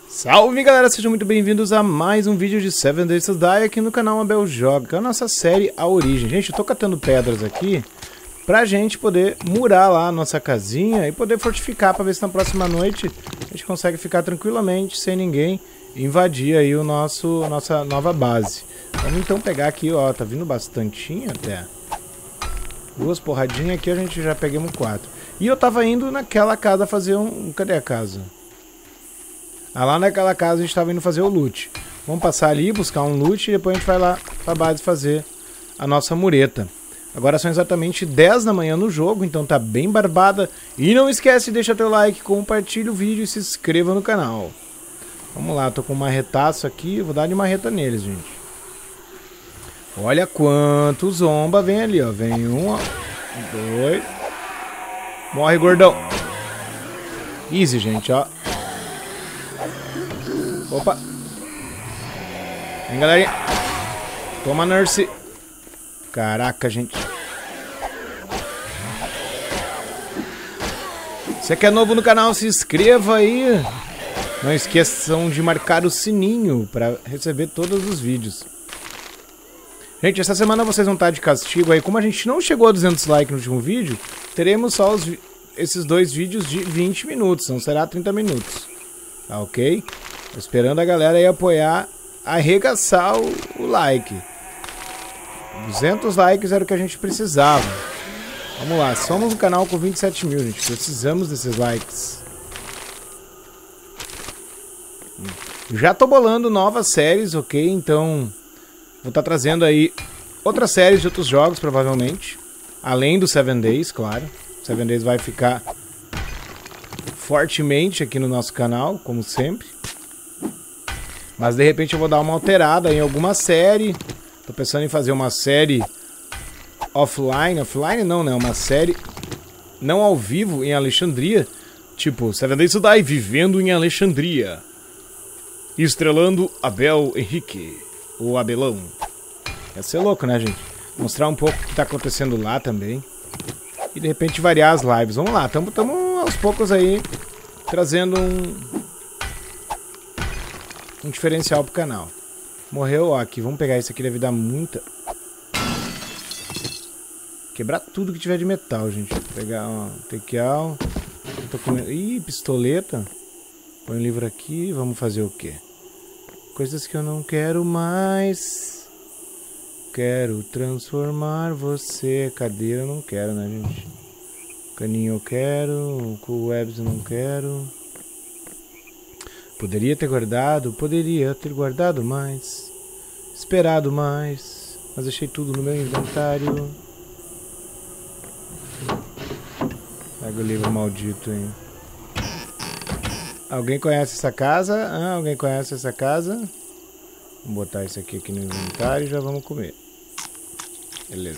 Salve galera, sejam muito bem-vindos a mais um vídeo de 7 Days to Die aqui no canal Abel Joga, que é a nossa série A Origem. Gente, eu tô catando pedras aqui pra gente poder murar lá a nossa casinha e poder fortificar pra ver se na próxima noite a gente consegue ficar tranquilamente, sem ninguém invadir aí nossa nova base. Vamos então pegar aqui, ó, tá vindo bastantinho até. Duas porradinhas aqui, a gente já pegamos 4. E eu tava indo naquela casa fazer cadê a casa? Ah, lá naquela casa a gente estava indo fazer o loot. Vamos passar ali, buscar um loot e depois a gente vai lá pra base fazer a nossa mureta. Agora são exatamente 10 da manhã no jogo, então tá bem barbada. E não esquece, deixa teu like, compartilha o vídeo e se inscreva no canal. Vamos lá, tô com um marretaço aqui, vou dar de marreta neles, gente. Olha quanto zomba vem ali, ó. Vem um, ó. Dois. Morre, gordão. Easy, gente, ó. Opa! Vem, galerinha! Toma, nurse! Caraca, gente! Você que é novo no canal, se inscreva aí! Não esqueçam de marcar o sininho para receber todos os vídeos. Gente, essa semana vocês vão estar de castigo aí. Como a gente não chegou a 200 likes no último vídeo, teremos só esses dois vídeos de 20 minutos, não será 30 minutos. Tá ok? Tô esperando a galera aí apoiar, arregaçar o like. 200 likes era o que a gente precisava. Vamos lá, somos um canal com 27 mil, gente. Precisamos desses likes. Já tô bolando novas séries, ok? Então, vou estar trazendo aí outras séries de outros jogos, provavelmente. Além do 7 Days, claro. 7 Days vai ficar fortemente aqui no nosso canal, como sempre. Mas de repente eu vou dar uma alterada em alguma série. Tô pensando em fazer uma série offline. Offline não, né? Uma série não ao vivo em Alexandria. Tipo, 7 Days to Die vivendo em Alexandria. Estrelando Abel Henrique. O Abelão. Ia ser louco, né, gente? Mostrar um pouco o que tá acontecendo lá também. E de repente variar as lives. Vamos lá, tamo aos poucos aí trazendo um diferencial pro canal. Morreu, ó, aqui. Vamos pegar isso aqui, deve dar muita. Quebrar tudo que tiver de metal, gente. Vou pegar, ó, tequial. Tô comendo. Ih, pistoleta. Põe o livro aqui. Vamos fazer o quê? Coisas que eu não quero mais. Quero transformar você. Cadeira eu não quero, né, gente? Caninho eu quero. Cool webs eu não quero. Poderia ter guardado mais, esperado mais, mas deixei tudo no meu inventário. Pega o livro maldito aí. Alguém conhece essa casa? Ah, alguém conhece essa casa? Vamos botar isso aqui no inventário e já vamos comer. Beleza.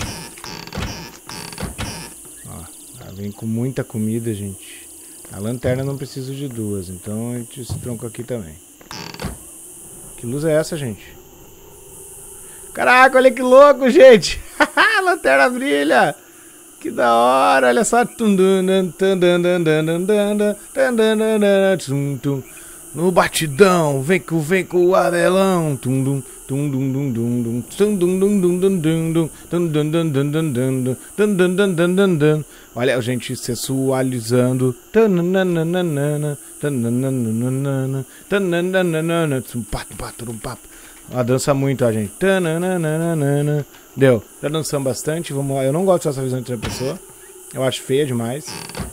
Ó, vem com muita comida, gente. A lanterna não preciso de duas, então a gente esse tronco aqui também. Que luz é essa, gente? Caraca, olha que louco, gente! A lanterna brilha! Que da hora, olha só! No batidão, vem com o Abelão! Olha a gente sensualizando. Ela dança muito, ó, gente. Deu. Já dançamos bastante. Vamos lá. Eu não gosto dessa visão de terceira pessoa. Eu acho feia demais.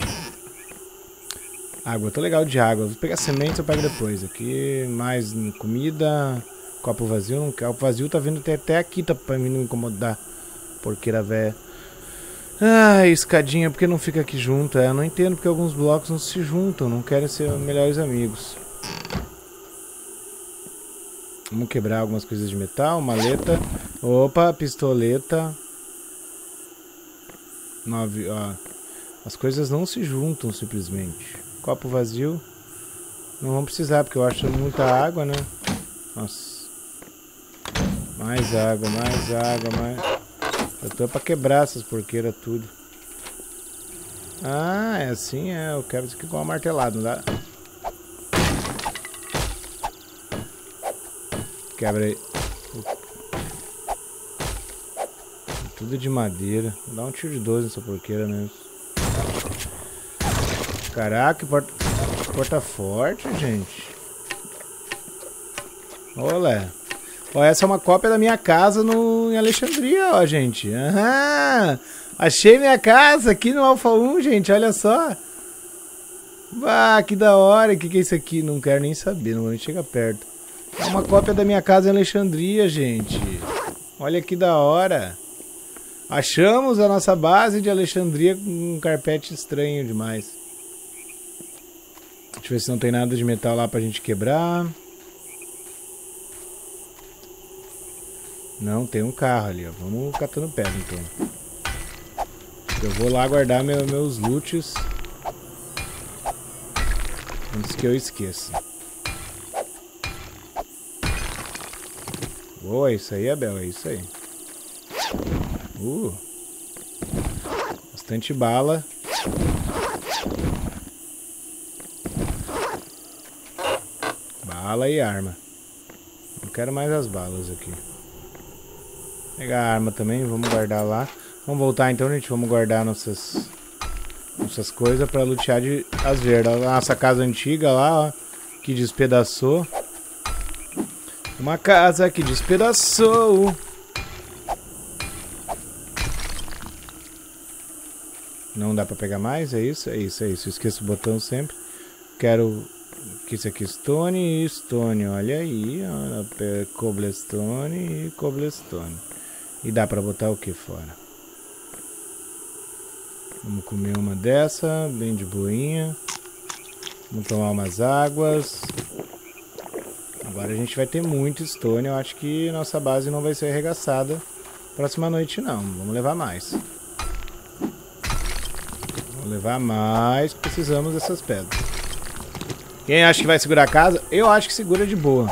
Água. Tô legal de água. Vou pegar sementes, eu pego depois. Aqui, mais comida. Copo vazio. Não quer. O vazio tá vindo até aqui, tá pra mim não incomodar. Porqueira velha. Ah, escadinha, porque não fica aqui junto? Eu não entendo porque alguns blocos não se juntam, não querem ser melhores amigos. Vamos quebrar algumas coisas de metal, maleta. Opa, pistoleta. 9, ó. As coisas não se juntam simplesmente. Copo vazio. Não vamos precisar, porque eu acho muita água, né? Nossa. Mais água, mais... Eu tô pra quebrar essas porqueiras tudo. Ah, é assim, é. Eu quebro isso aqui com uma martelada, não dá? Quebra aí. Tudo de madeira. Vou dar um tiro de 12 nessa porqueira mesmo. Caraca, porta forte, gente. Olha. Ó, essa é uma cópia da minha casa em Alexandria, ó, gente. Aham. Achei minha casa aqui no Alpha 1, gente. Olha só. Ah, que da hora. O que é isso aqui? Não quero nem saber. Não vou nem chegar perto. É uma cópia da minha casa em Alexandria, gente. Olha que da hora. Achamos a nossa base de Alexandria com um carpete estranho demais. Deixa eu ver se não tem nada de metal lá pra gente quebrar. Não, tem um carro ali, ó. Vamos catando pedra, então. Eu vou lá guardar meus loots antes que eu esqueça. Boa, é isso aí, Abel, é isso aí. Bastante bala. Bala e arma. Não quero mais as balas aqui. Vou pegar a arma também, vamos guardar lá. Vamos voltar então, gente. Vamos guardar nossas coisas pra lutear as verdes. A nossa casa antiga lá, ó, que despedaçou. Uma casa que despedaçou. Não dá pra pegar mais, é isso? É isso, é isso. Eu esqueço o botão sempre. Quero que isso aqui stone e stone. Olha aí, ó. Cobblestone e cobblestone. E dá pra botar o que fora? Vamos comer uma dessa, bem de boinha. Vamos tomar umas águas. Agora a gente vai ter muito stone. Eu acho que nossa base não vai ser arregaçada próxima noite, não. Vamos levar mais. Vamos levar mais. Precisamos dessas pedras. Quem acha que vai segurar a casa? Eu acho que segura de boa.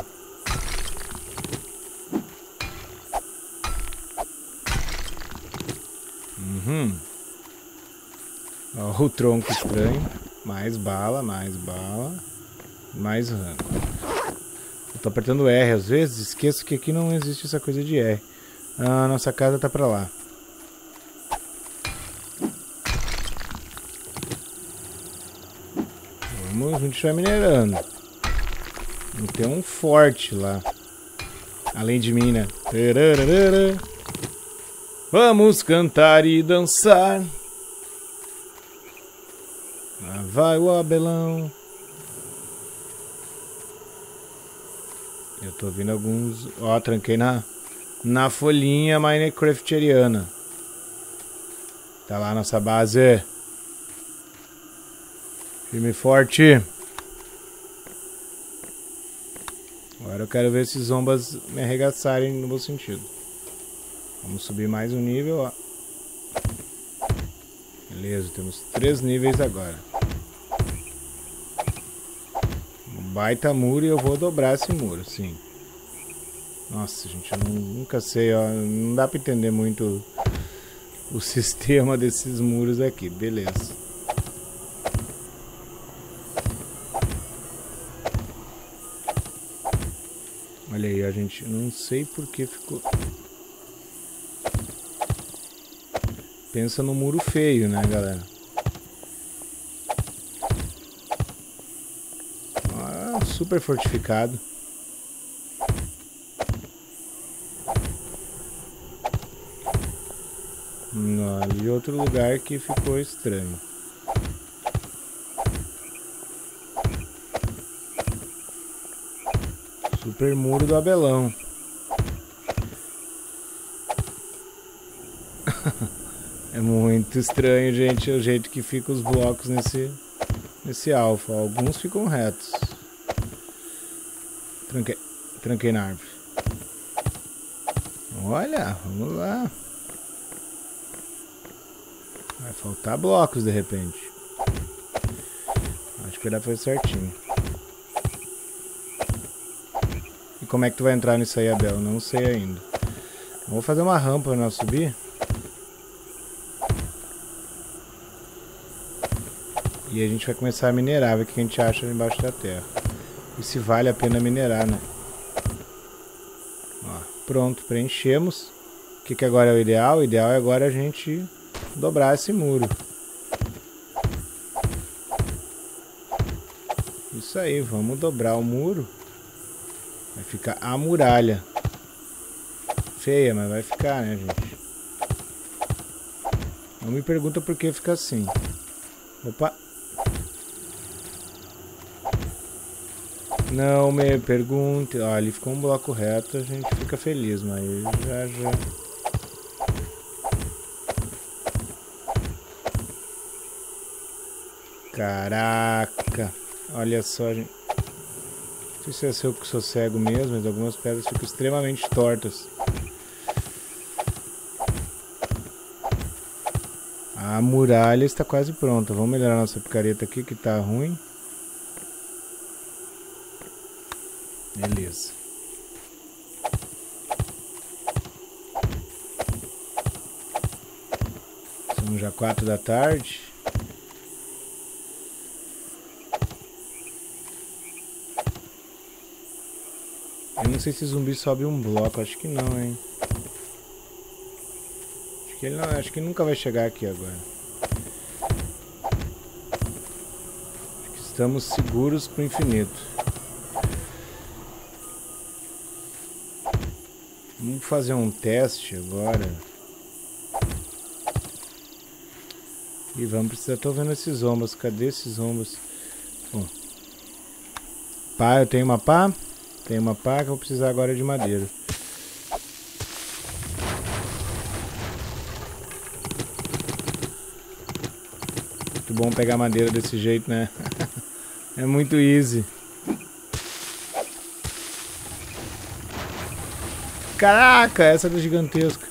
Ó, o tronco estranho. Mais bala, mais bala. Mais rango. Eu tô apertando R às vezes. Esqueço que aqui não existe essa coisa de R. Ah, nossa casa tá pra lá. Vamos, a gente vai minerando. Tem um forte lá. Além de mim, né? Vamos cantar e dançar. Lá vai o abelão. Eu tô vendo alguns... Ó, tranquei na folhinha minecrafteriana. Tá lá a nossa base. Firme e forte. Agora eu quero ver esses zombas me arregaçarem no bom sentido. Vamos subir mais um nível, ó. Beleza, temos 3 níveis agora. Um baita muro e eu vou dobrar esse muro, sim. Nossa, gente, eu nunca sei, ó. Não dá pra entender muito o sistema desses muros aqui. Beleza. Olha aí, a gente não sei por que ficou... Pensa no muro feio, né, galera? Ah, super fortificado. Ali outro lugar que ficou estranho. Super muro do abelão. É muito estranho, gente, o jeito que ficam os blocos nesse alfa. Alguns ficam retos. Tranquei na árvore. Olha, vamos lá. Vai faltar blocos de repente. Acho que vai dar pra fazer certinho. E como é que tu vai entrar nisso aí, Abel? Não sei ainda. Vou fazer uma rampa pra nós subir. E a gente vai começar a minerar, ver o que a gente acha embaixo da terra. E se vale a pena minerar, né? Ó, pronto, preenchemos. O que agora é o ideal? O ideal é agora a gente dobrar esse muro. Isso aí, vamos dobrar o muro. Vai ficar a muralha. Feia, mas vai ficar, né, gente? Não me pergunta por que fica assim. Opa! Não me pergunte. Ó, ali ficou um bloco reto, a gente fica feliz, mas já. Caraca! Olha só, gente. Não sei se é eu que sou cego mesmo, mas algumas pedras ficam extremamente tortas. A muralha está quase pronta. Vamos melhorar nossa picareta aqui que tá ruim. Beleza. São já 4 da tarde. Eu não sei se zumbi sobe um bloco. Acho que não, hein. Acho que ele nunca vai chegar aqui agora. Acho que estamos seguros pro infinito. Vamos fazer um teste agora. E vamos precisar... Tô vendo esses ombros. Cadê esses ombros? Bom. Pá, eu tenho uma pá? Tenho uma pá que eu vou precisar agora de madeira. Muito bom pegar madeira desse jeito, né? É muito easy. Caraca, essa é gigantesca.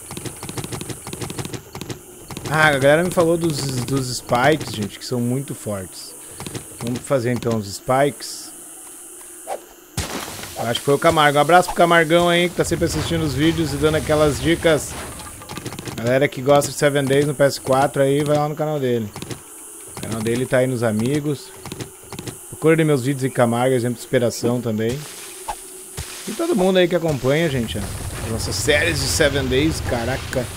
Ah, a galera me falou dos spikes, gente, que são muito fortes. Vamos fazer então os spikes. Acho que foi o Camargo. Um abraço pro Camargão aí, que tá sempre assistindo os vídeos e dando aquelas dicas. Galera que gosta de 7 Days no PS4 aí, vai lá no canal dele. O canal dele tá aí nos amigos. Procure meus vídeos em Camargo, exemplo de inspiração também. E todo mundo aí que acompanha, gente, as nossas séries de 7 Days, caraca.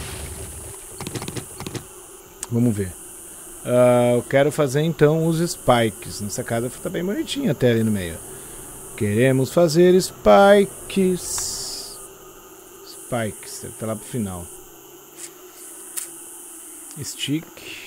Vamos ver. Eu quero fazer então os spikes. Nessa casa tá bem bonitinha até ali no meio. Queremos fazer spikes. Spikes, até lá pro final. Stick.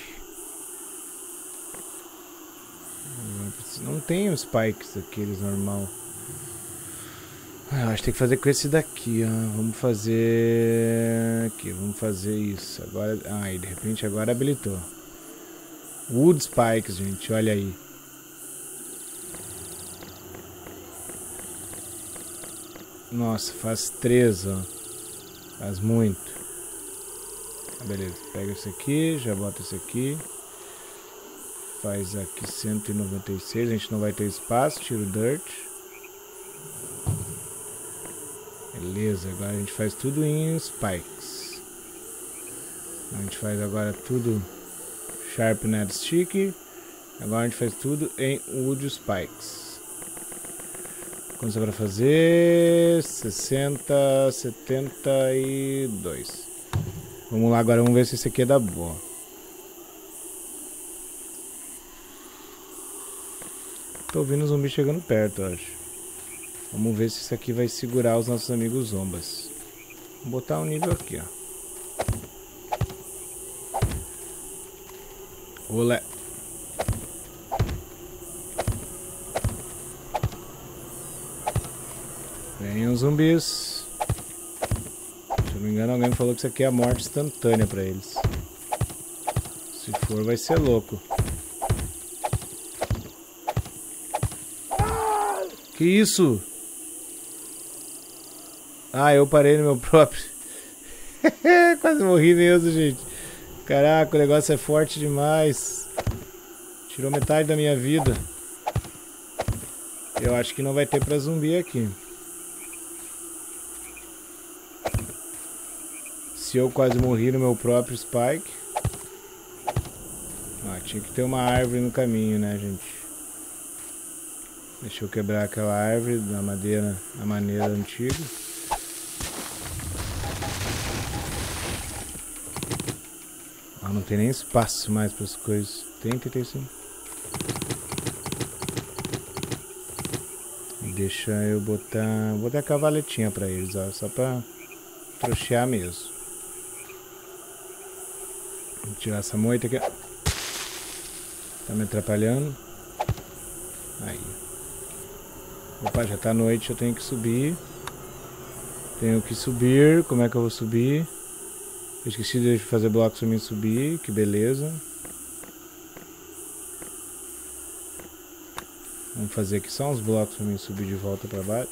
Não tem os spikes aqueles normal. Acho que tem que fazer com esse daqui, ó. Vamos fazer... Aqui, vamos fazer isso. Agora... e de repente agora habilitou. Wood spikes, gente, olha aí. Nossa, faz 3, ó. Faz muito. Beleza, pega esse aqui, já bota esse aqui. Faz aqui 196, a gente não vai ter espaço, tira o dirt. Beleza, agora a gente faz tudo em spikes. A gente faz agora tudo sharpened stick. Agora a gente faz tudo em wood spikes. Quanto para fazer? 60, 72. Vamos lá agora, vamos ver se esse aqui é da boa. Tô ouvindo um zumbi chegando perto, eu acho. Vamos ver se isso aqui vai segurar os nossos amigos zombas. Vou botar um nível aqui, ó. Olé. Venham zumbis. Se eu não me engano, alguém me falou que isso aqui é a morte instantânea pra eles. Se for, vai ser louco. Que isso? Eu parei no meu próprio. Quase morri mesmo, gente. Caraca, o negócio é forte demais. Tirou metade da minha vida. Eu acho que não vai ter pra zumbi aqui. Se eu quase morri no meu próprio spike. Tinha que ter uma árvore no caminho, né, gente? Deixa eu quebrar aquela árvore da maneira antiga. Ah, não tem nem espaço mais para as coisas. Tem sim. Deixa eu botar... Vou botar a cavaletinha para eles, ó. Só para trouxear mesmo. Vou tirar essa moita aqui. Tá me atrapalhando. Aí. Opa, já tá noite, eu tenho que subir. Tenho que subir. Como é que eu vou subir? Eu esqueci de fazer blocos pra mim subir. Que beleza. Vamos fazer aqui só uns blocos pra mim subir de volta pra baixo.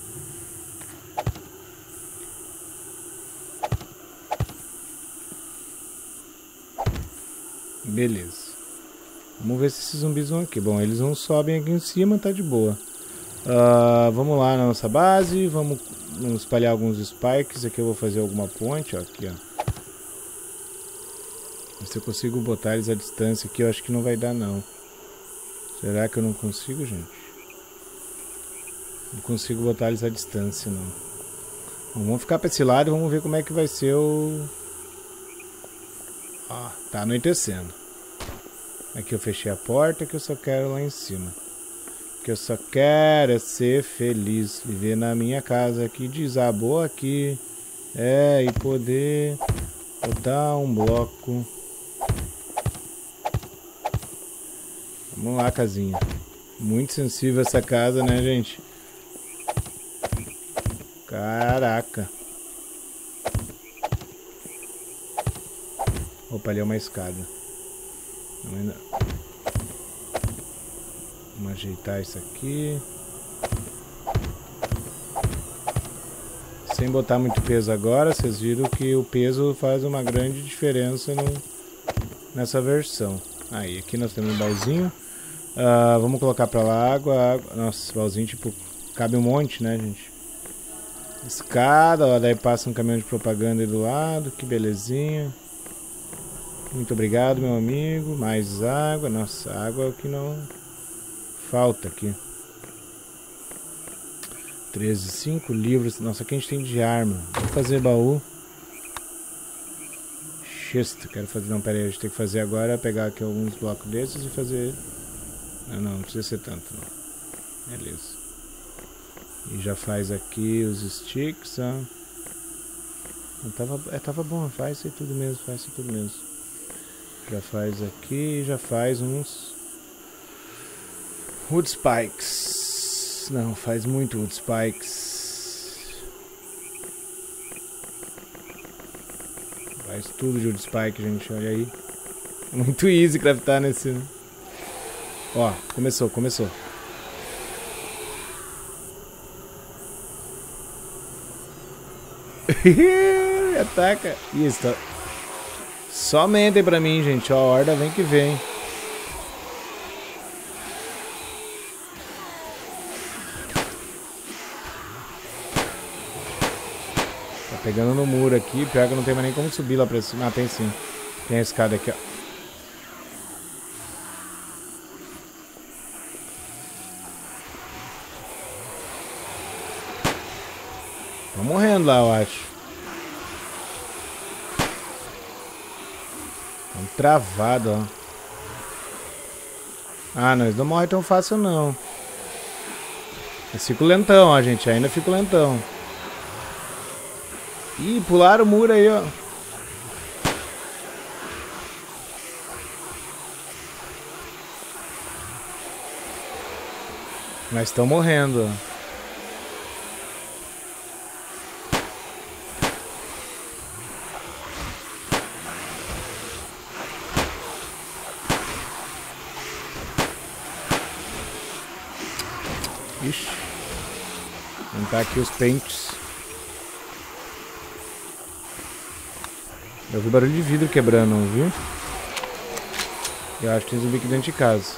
Beleza. Vamos ver se esses zumbis vão aqui. Bom, eles não sobem aqui em cima, tá de boa. Vamos lá na nossa base. Vamos espalhar alguns spikes. Aqui eu vou fazer alguma ponte, ó. Aqui, ó. Se eu consigo botar eles à distância aqui, eu acho que não vai dar, não. Será que eu não consigo, gente? Não consigo botar eles à distância, não. Bom, vamos ficar para esse lado e vamos ver como é que vai ser o... Ó, tá anoitecendo. Aqui eu fechei a porta, que eu só quero lá em cima. Que eu só quero é ser feliz. Viver na minha casa que desabou aqui. E poder botar um bloco. Vamos lá, casinha. Muito sensível essa casa, né, gente? Caraca. Opa, ali é uma escada. Vamos ajeitar isso aqui. Sem botar muito peso agora. Vocês viram que o peso faz uma grande diferença nessa versão. Aí, aqui nós temos um baúzinho. Vamos colocar pra lá água. Nossa, esse baúzinho, tipo, cabe um monte, né, gente? Escada, ó, daí passa um caminhão de propaganda aí do lado. Que belezinha. Muito obrigado, meu amigo. Mais água. Nossa, água é o que não falta aqui. 13, 5 livros. Nossa, aqui a gente tem de arma. Vou fazer baú. Chesto. Quero fazer... Não, pera aí. A gente tem que fazer agora. Pegar aqui alguns blocos desses e fazer... Não precisa ser tanto, não. Beleza. E já faz aqui os sticks, ó. Tava bom. Faz isso tudo mesmo. Faz isso tudo mesmo. Já faz aqui. Já faz uns... Wood spikes. Não, faz muito wood spikes. Faz tudo de wood spike, gente. Olha aí. Muito easy craftar nesse... Ó, começou. Ataca. Isso, tá. Só mentem pra mim, gente. Ó, a horda vem que vem. Tá pegando no muro aqui. Pior que não tem mais nem como subir lá pra cima. Ah, tem sim. Tem a escada aqui, ó. Tô morrendo lá, eu acho. Tão travado, ó. Ah, não, eles não morrem tão fácil, não. Eu fico lentão, ó, gente. Ainda fico lentão. Ih, pularam o muro aí, ó. Mas estão morrendo, ó. Ixi. Vamos juntar aqui os pentes. Eu vi barulho de vidro quebrando, não viu? Eu acho que tem zumbi aqui dentro de casa.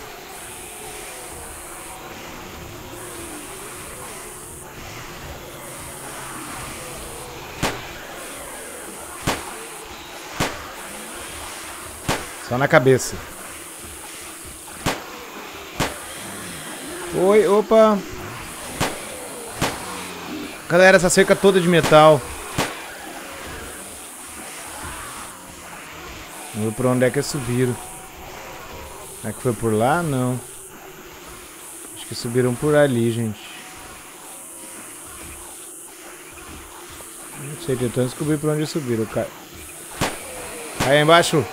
Só na cabeça. Oi, opa. Galera, essa cerca toda de metal. Vamos ver por onde é que eles subiram. Será que foi por lá? Não. Acho que subiram por ali, gente. Não sei, tentando descobrir por onde subiram. Cai aí embaixo.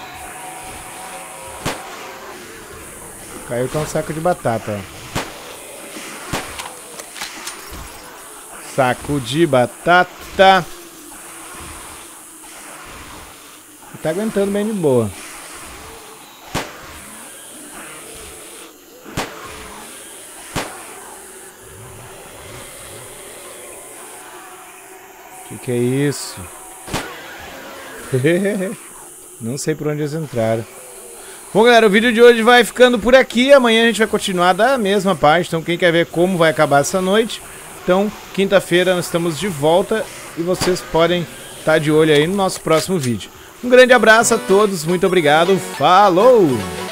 Caiu com um saco de batata. Saco de batata. Tá aguentando bem de boa. Que é isso? Não sei por onde eles entraram. Bom, galera, o vídeo de hoje vai ficando por aqui. Amanhã a gente vai continuar da mesma parte. Então quem quer ver como vai acabar essa noite, então quinta-feira nós estamos de volta. E vocês podem estar de olho aí no nosso próximo vídeo. Um grande abraço a todos, muito obrigado, falou!